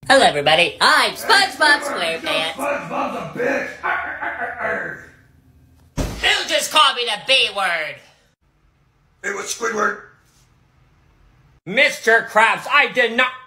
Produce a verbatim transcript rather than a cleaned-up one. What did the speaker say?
Hello, everybody. I'm SpongeBob SquarePants. SpongeBob's a bitch. Who just called me the B word? It was Squidward. Mister Krabs, I did not...